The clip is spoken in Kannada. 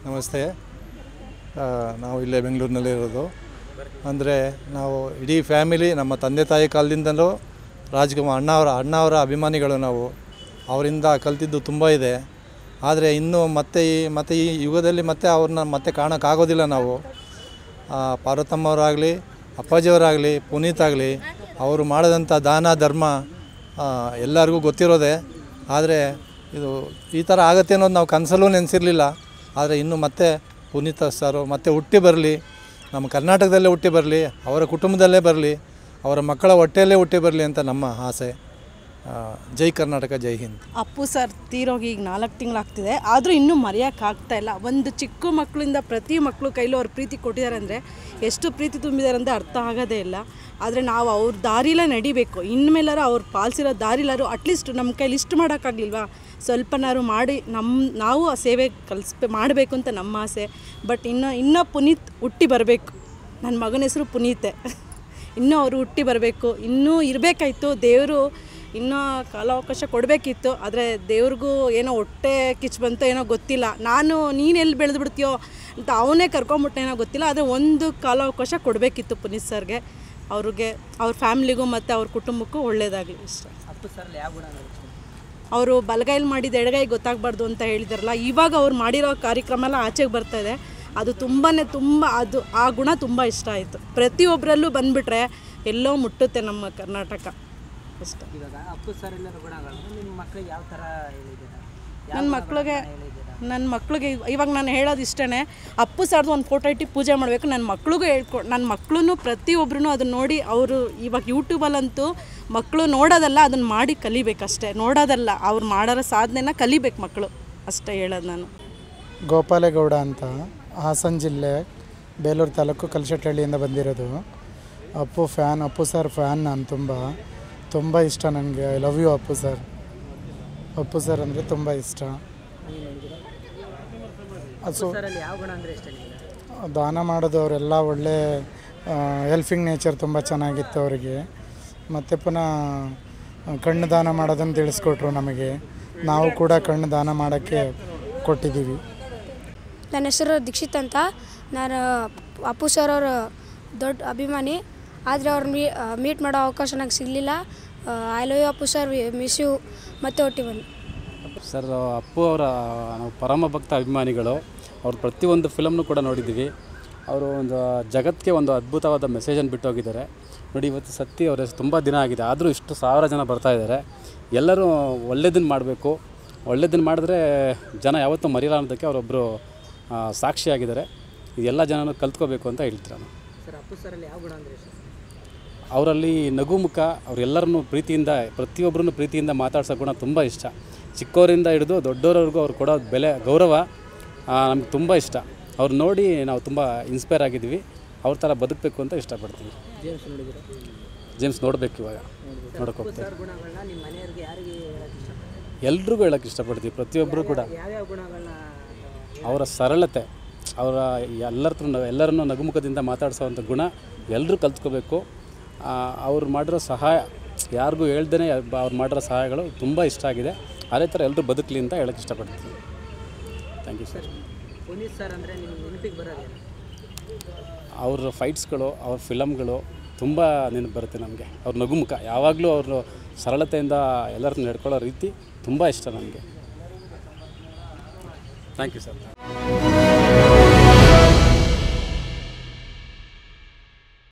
ನಮಸ್ತೆ. ನಾವು ಇಲ್ಲೇ ಬೆಂಗಳೂರಿನಲ್ಲೇ ಇರೋದು. ಅಂದರೆ ನಾವು ಇಡೀ ಫ್ಯಾಮಿಲಿ ನಮ್ಮ ತಂದೆ ತಾಯಿ ಕಾಲದಿಂದಲೂ ರಾಜ್ಕುಮಾರ್ ಅಣ್ಣವರ ಅಭಿಮಾನಿಗಳು ನಾವು. ಅವರಿಂದ ಕಲಿತಿದ್ದು ತುಂಬ ಇದೆ. ಆದರೆ ಇನ್ನೂ ಮತ್ತೆ ಈ ಯುಗದಲ್ಲಿ ಅವ್ರನ್ನ ಮತ್ತೆ ಕಾಣೋಕ್ಕಾಗೋದಿಲ್ಲ ನಾವು. ಪಾರ್ವತಮ್ಮವರಾಗಲಿ, ಅಪ್ಪಾಜಿಯವರಾಗಲಿ, ಪುನೀತ್ ಆಗಲಿ, ಅವರು ಮಾಡಿದಂಥ ದಾನ ಧರ್ಮ ಎಲ್ಲರಿಗೂ ಗೊತ್ತಿರೋದೆ. ಆದರೆ ಇದು ಈ ಥರ ಆಗುತ್ತೆ ಅನ್ನೋದು ನಾವು ಕನಸಲ್ಲೂ ನೆನೆಸಿರಲಿಲ್ಲ. ಆದರೆ ಇನ್ನು ಮತ್ತೆ ಪುನೀತ್ ಸರು ಮತ್ತೆ ಹುಟ್ಟಿ ಬರಲಿ, ನಮ್ಮ ಕರ್ನಾಟಕದಲ್ಲೇ ಹುಟ್ಟಿ ಬರಲಿ, ಅವರ ಕುಟುಂಬದಲ್ಲೇ ಬರಲಿ, ಅವರ ಮಕ್ಕಳ ಹೊಟ್ಟೆಯಲ್ಲೇ ಹುಟ್ಟಿ ಬರಲಿ ಅಂತ ನಮ್ಮ ಆಸೆ. ಜೈ ಕರ್ನಾಟಕ, ಜೈ ಹಿಂದ್. ಅಪ್ಪು ಸರ್ ತೀರೋಗಿ ಈಗ 4 ತಿಂಗಳಾಗ್ತಿದೆ, ಆದರೂ ಇನ್ನೂ ಮರೆಯೋಕ್ಕಾಗ್ತಾಯಿಲ್ಲ. ಒಂದು ಚಿಕ್ಕ ಮಕ್ಕಳಿಂದ ಪ್ರತಿ ಮಕ್ಕಳು ಕೈಲೂ ಅವ್ರ ಪ್ರೀತಿ ಕೊಟ್ಟಿದ್ದಾರೆ ಅಂದರೆ ಎಷ್ಟು ಪ್ರೀತಿ ತುಂಬಿದ್ದಾರೆ ಅಂದರೆ ಅರ್ಥ ಆಗೋದೇ ಇಲ್ಲ. ಆದರೆ ನಾವು ಅವ್ರ ದಾರಿಲೇ ನಡಿಬೇಕು. ಇನ್ಮೇಲಾರು ಅವ್ರು ಪಾಲಿಸಿರೋ ದಾರಿಲಾರು ಅಟ್ಲೀಸ್ಟ್ ನಮ್ಮ ಕೈಲಿ ಇಷ್ಟು ಮಾಡೋಕ್ಕಾಗಲಿಲ್ವಾ, ಸ್ವಲ್ಪನಾರು ಮಾಡಿ ನಾವು ಆ ಸೇವೆ ಮಾಡಬೇಕು ಅಂತ ನಮ್ಮ ಆಸೆ. ಬಟ್ ಇನ್ನೂ ಪುನೀತ್ ಹುಟ್ಟಿ ಬರಬೇಕು. ನನ್ನ ಮಗನ ಹೆಸರು ಪುನೀತೆ. ಇನ್ನೂ ಅವರು ಹುಟ್ಟಿ ಬರಬೇಕು, ಇನ್ನೂ ಇರಬೇಕಾಯ್ತು. ದೇವರು ಇನ್ನೂ ಕಾಲಾವಕಾಶ ಕೊಡಬೇಕಿತ್ತು. ಆದರೆ ದೇವ್ರಿಗೂ ಏನೋ ಹೊಟ್ಟೆ ಕಿಚ್ಚು ಬಂತೋ ಏನೋ ಗೊತ್ತಿಲ್ಲ. ನೀನು ಎಲ್ಲಿ ಬೆಳೆದು ಬಿಡ್ತೀಯೋ ಅಂತ ಅವನೇ ಕರ್ಕೊಂಬಿಟ್ಟೇನೋ ಗೊತ್ತಿಲ್ಲ. ಆದರೆ ಒಂದು ಕಾಲಾವಕಾಶ ಕೊಡಬೇಕಿತ್ತು ಪುನೀತ್ ಸರ್ಗೆ. ಅವ್ರಿಗೆ, ಅವ್ರ ಫ್ಯಾಮ್ಲಿಗೂ ಮತ್ತು ಅವ್ರ ಕುಟುಂಬಕ್ಕೂ ಒಳ್ಳೆಯದಾಗಲಿ ಇಷ್ಟ. ಅವರು ಬಲಗೈಲಿ ಮಾಡಿದ ಎಡಗೈ ಗೊತ್ತಾಗಬಾರ್ದು ಅಂತ ಹೇಳಿದಾರಲ್ಲ, ಇವಾಗ ಅವ್ರು ಮಾಡಿರೋ ಕಾರ್ಯಕ್ರಮ ಎಲ್ಲ ಆಚೆಗೆ ಬರ್ತಾಯಿದೆ. ಅದು ತುಂಬ ಅದು ಆ ಗುಣ ತುಂಬ ಇಷ್ಟ ಆಯಿತು. ಪ್ರತಿಯೊಬ್ಬರಲ್ಲೂ ಬಂದುಬಿಟ್ರೆ ಎಲ್ಲೋ ಮುಟ್ಟುತ್ತೆ ನಮ್ಮ ಕರ್ನಾಟಕ ಅಷ್ಟೇ. ನನ್ನ ಮಕ್ಳಿಗೆ ಇವಾಗ ನಾನು ಹೇಳೋದು ಇಷ್ಟೇ, ಅಪ್ಪು ಸರ್ದು ಒಂದು ಫೋಟೋ ಇಟ್ಟು ಪೂಜೆ ಮಾಡಬೇಕು. ನನ್ನ ಮಕ್ಕಳು ಪ್ರತಿಯೊಬ್ಬರೂ ಅದನ್ನು ನೋಡಿ, ಅವರು ಇವಾಗ ಯೂಟ್ಯೂಬಲ್ಲಂತೂ ಮಕ್ಕಳು ನೋಡೋದಲ್ಲ, ಅದನ್ನು ಮಾಡಿ ಕಲಿಬೇಕಷ್ಟೇ. ನೋಡೋದಲ್ಲ, ಅವ್ರು ಮಾಡೋರ ಸಾಧನೆನ ಕಲಿಬೇಕು ಮಕ್ಕಳು ಅಷ್ಟೇ ಹೇಳೋದು ನಾನು. ಗೋಪಾಲೇಗೌಡ ಅಂತ, ಹಾಸನ ಜಿಲ್ಲೆ ಬೇಲೂರು ತಾಲೂಕು ಕಲ್ಶೆಟ್ಟಹಳ್ಳಿಯಿಂದ ಬಂದಿರೋದು. ಅಪ್ಪು ಸರ್ ಫ್ಯಾನ್ ನಾನು. ತುಂಬ ಇಷ್ಟ ನನಗೆ. I love you Appu sir ಅಂದರೆ ತುಂಬ ಇಷ್ಟ. ದಾನ ಮಾಡೋದು ಅವರೆಲ್ಲ ಒಳ್ಳೆ ಹೆಲ್ಪಿಂಗ್ ನೇಚರ್ ತುಂಬ ಚೆನ್ನಾಗಿತ್ತು ಅವರಿಗೆ. ಮತ್ತು ಪುನಃ ಕಣ್ಣು ದಾನ ಮಾಡೋದನ್ನು ತಿಳಿಸ್ಕೊಟ್ರು ನಮಗೆ. ನಾವು ಕೂಡ ಕಣ್ಣು ದಾನ ಮಾಡೋಕ್ಕೆ ಕೊಟ್ಟಿದ್ದೀವಿ. ನನ್ನ ಹೆಸರು ದೀಕ್ಷಿತ್ ಅಂತ. ನಾನು ಅಪ್ಪು ಸರ್ ಅವರ ದೊಡ್ಡ ಅಭಿಮಾನಿ. ಆದರೆ ಅವ್ರು ಮೀಟ್ ಮಾಡೋ ಅವಕಾಶ ನನಗೆ ಸಿಗಲಿಲ್ಲ. I love you Appu sir, miss you. ಮತ್ತೆ ಒಟ್ಟಿ ಬನ್ನಿ ಸರ್. ಅಪ್ಪು ಅವರ ನಾವು ಪರಮ ಭಕ್ತ ಅಭಿಮಾನಿಗಳು. ಅವ್ರ ಪ್ರತಿಯೊಂದು ಫಿಲಮ್ನು ಕೂಡ ನೋಡಿದ್ದೀವಿ. ಅವರು ಒಂದು ಜಗತ್ತಿಗೆ ಒಂದು ಅದ್ಭುತವಾದ ಮೆಸೇಜನ್ನು ಬಿಟ್ಟು ಹೋಗಿದ್ದಾರೆ ನೋಡಿ. ಇವತ್ತು ಸತ್ತಿ ಅವರ ತುಂಬ ದಿನ ಆಗಿದೆ, ಆದರೂ ಇಷ್ಟು 1000 ಜನ ಬರ್ತಾಯಿದ್ದಾರೆ. ಎಲ್ಲರೂ ಒಳ್ಳೆಯದನ್ನು ಮಾಡಬೇಕು. ಒಳ್ಳೆಯದನ್ನು ಮಾಡಿದ್ರೆ ಜನ ಯಾವತ್ತೂ ಮರೆಯಲ್ಲ ಅನ್ನೋದಕ್ಕೆ ಅವರೊಬ್ಬರು ಸಾಕ್ಷಿಯಾಗಿದ್ದಾರೆ. ಇದೆಲ್ಲ ಜನನೂ ಕಲ್ತ್ಕೋಬೇಕು ಅಂತ ಹೇಳ್ತೀರ ನಾನು. ಅವರಲ್ಲಿ ನಗುಮುಖ, ಅವರೆಲ್ಲರನ್ನೂ ಪ್ರೀತಿಯಿಂದ, ಪ್ರತಿಯೊಬ್ಬರನ್ನು ಪ್ರೀತಿಯಿಂದ ಮಾತಾಡ್ಸೋ ಗುಣ ತುಂಬ ಇಷ್ಟ. ಚಿಕ್ಕವರಿಂದ ಹಿಡಿದು ದೊಡ್ಡವರವರೆಗೂ ಅವ್ರು ಕೊಡೋ ಬೆಲೆ, ಗೌರವ ನಮ್ಗೆ ತುಂಬ ಇಷ್ಟ. ಅವ್ರು ನೋಡಿ ನಾವು ತುಂಬ ಇನ್ಸ್ಪೈರ್ ಆಗಿದ್ದೀವಿ. ಅವ್ರ ಥರ ಬದುಕಬೇಕು ಅಂತ ಇಷ್ಟಪಡ್ತೀವಿ. ಜೇಮ್ಸ್ ನೋಡಬೇಕು, ಇವಾಗ ನೋಡೋಕೆ ಹೋಗ್ತೀವಿ. ಎಲ್ರಿಗೂ ಹೇಳೋಕ್ಕೆ ಇಷ್ಟಪಡ್ತೀವಿ, ಪ್ರತಿಯೊಬ್ಬರು ಕೂಡ. ಅವರ ಸರಳತೆ, ಅವರ ಎಲ್ಲರನ್ನೂ ನಗುಮುಖದಿಂದ ಮಾತಾಡಿಸೋವಂಥ ಗುಣ ಎಲ್ಲರೂ ಕಲ್ತ್ಕೋಬೇಕು. ಅವ್ರು ಮಾಡಿರೋ ಸಹಾಯ ಯಾರಿಗೂ ಹೇಳ್ದೇ ಅವ್ರು ಮಾಡಿರೋ ಸಹಾಯಗಳು ತುಂಬ ಇಷ್ಟ ಆಗಿದೆ. ಅದೇ ಥರ ಎಲ್ಲರೂ ಬದುಕಲಿ ಅಂತ ಹೇಳೋಕ್ಕೆ ಇಷ್ಟಪಡ್ತೀನಿ. Thank you sir. Puneeth sir ಅಂದರೆ ನಿಮ್ಗೆ ನೆನಪಿಗೆ ಬರೋದು? ಅವ್ರ ಫೈಟ್ಸ್ಗಳು, ಅವ್ರ ಫಿಲಮ್ಗಳು ತುಂಬ ನೆನಪು ಬರುತ್ತೆ ನಮಗೆ. ಅವ್ರ ನಗುಮುಖ, ಯಾವಾಗಲೂ ಅವರು ಸರಳತೆಯಿಂದ ಎಲ್ಲರನ್ನೂ ನಡ್ಕೊಳ್ಳೋ ರೀತಿ ತುಂಬ ಇಷ್ಟ ನನಗೆ. Thank you sir.